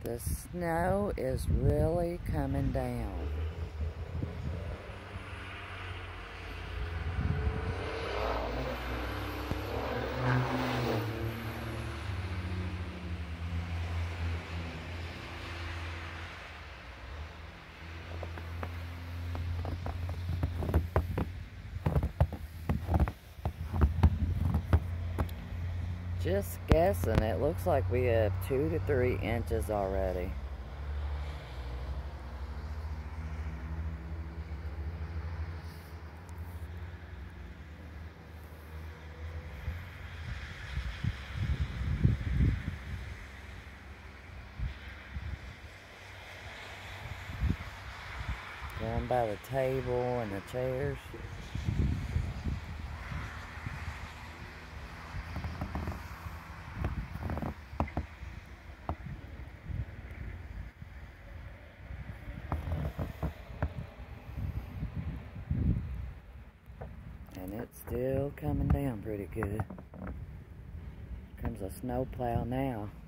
The snow is really coming down. Just guessing, it looks like we have 2 to 3 inches already. Going by the table and the chairs. And it's still coming down pretty good. Comes a snowplow now.